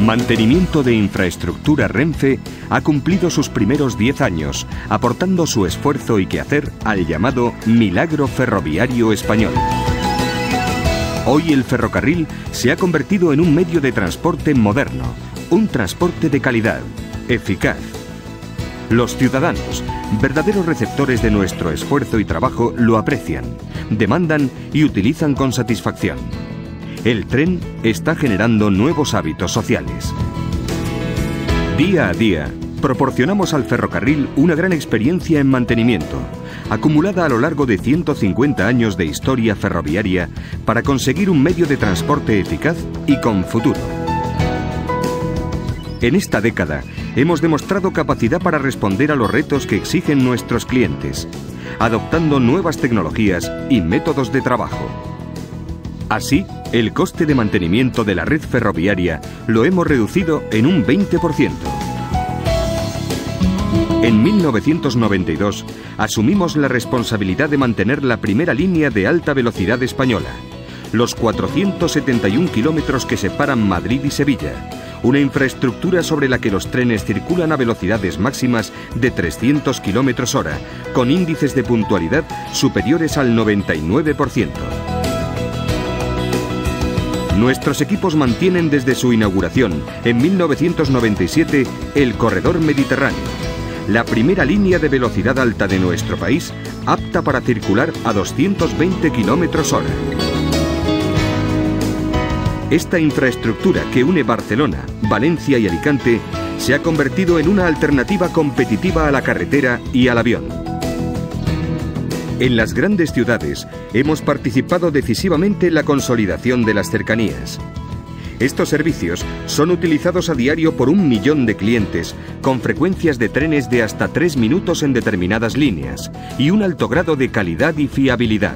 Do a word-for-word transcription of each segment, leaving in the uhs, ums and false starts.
Mantenimiento de Infraestructura Renfe ha cumplido sus primeros diez años, aportando su esfuerzo y quehacer al llamado Milagro Ferroviario Español. Hoy el ferrocarril se ha convertido en un medio de transporte moderno, un transporte de calidad, eficaz. Los ciudadanos, verdaderos receptores de nuestro esfuerzo y trabajo, lo aprecian, demandan y utilizan con satisfacción. El tren está generando nuevos hábitos sociales. Día a día, proporcionamos al ferrocarril una gran experiencia en mantenimiento, acumulada a lo largo de ciento cincuenta años de historia ferroviaria para conseguir un medio de transporte eficaz y con futuro. En esta década, hemos demostrado capacidad para responder a los retos que exigen nuestros clientes, adoptando nuevas tecnologías y métodos de trabajo. Así, el coste de mantenimiento de la red ferroviaria lo hemos reducido en un veinte por ciento. En mil novecientos noventa y dos, asumimos la responsabilidad de mantener la primera línea de alta velocidad española, los cuatrocientos setenta y un kilómetros que separan Madrid y Sevilla, una infraestructura sobre la que los trenes circulan a velocidades máximas de trescientos kilómetros hora, con índices de puntualidad superiores al noventa y nueve por ciento. Nuestros equipos mantienen desde su inauguración, en mil novecientos noventa y siete, el Corredor Mediterráneo, la primera línea de velocidad alta de nuestro país, apta para circular a doscientos veinte kilómetros hora. Esta infraestructura que une Barcelona, Valencia y Alicante se ha convertido en una alternativa competitiva a la carretera y al avión. En las grandes ciudades hemos participado decisivamente en la consolidación de las cercanías. Estos servicios son utilizados a diario por un millón de clientes, con frecuencias de trenes de hasta tres minutos en determinadas líneas y un alto grado de calidad y fiabilidad.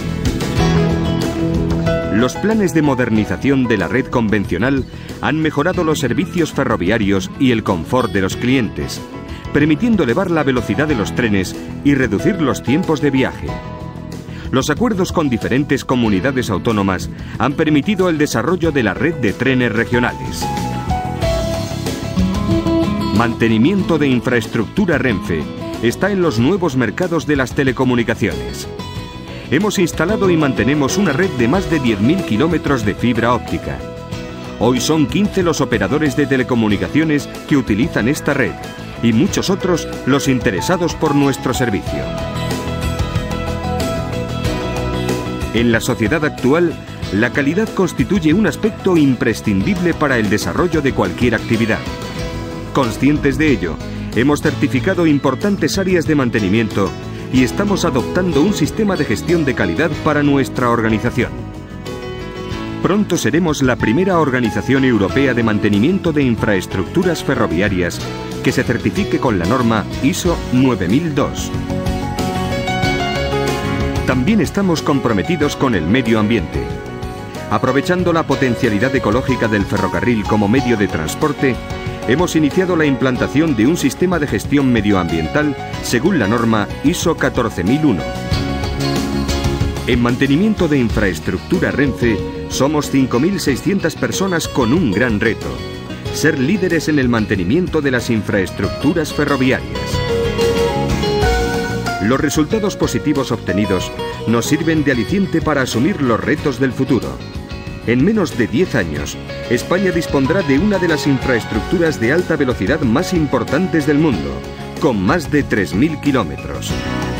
Los planes de modernización de la red convencional han mejorado los servicios ferroviarios y el confort de los clientes, permitiendo elevar la velocidad de los trenes y reducir los tiempos de viaje. Los acuerdos con diferentes comunidades autónomas han permitido el desarrollo de la red de trenes regionales. Mantenimiento de Infraestructura Renfe está en los nuevos mercados de las telecomunicaciones. Hemos instalado y mantenemos una red de más de diez mil kilómetros de fibra óptica. Hoy son quince los operadores de telecomunicaciones que utilizan esta red y muchos otros los interesados por nuestro servicio. En la sociedad actual, la calidad constituye un aspecto imprescindible para el desarrollo de cualquier actividad. Conscientes de ello, hemos certificado importantes áreas de mantenimiento y estamos adoptando un sistema de gestión de calidad para nuestra organización. Pronto seremos la primera organización europea de mantenimiento de infraestructuras ferroviarias que se certifique con la norma ISO nueve mil dos. También estamos comprometidos con el medio ambiente. Aprovechando la potencialidad ecológica del ferrocarril como medio de transporte, hemos iniciado la implantación de un sistema de gestión medioambiental según la norma ISO catorce mil uno. En mantenimiento de infraestructura Renfe somos cinco mil seiscientas personas con un gran reto: ser líderes en el mantenimiento de las infraestructuras ferroviarias. Los resultados positivos obtenidos nos sirven de aliciente para asumir los retos del futuro. En menos de diez años, España dispondrá de una de las infraestructuras de alta velocidad más importantes del mundo, con más de tres mil kilómetros.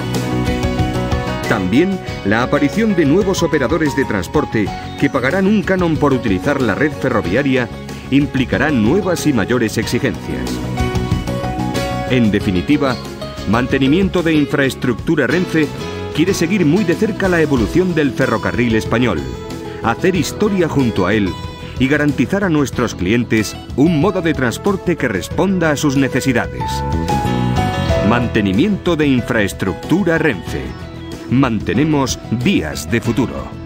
También la aparición de nuevos operadores de transporte que pagarán un canon por utilizar la red ferroviaria implicará nuevas y mayores exigencias. En definitiva, Mantenimiento de Infraestructura Renfe quiere seguir muy de cerca la evolución del ferrocarril español, hacer historia junto a él y garantizar a nuestros clientes un modo de transporte que responda a sus necesidades. Mantenimiento de Infraestructura Renfe. Mantenemos días de futuro.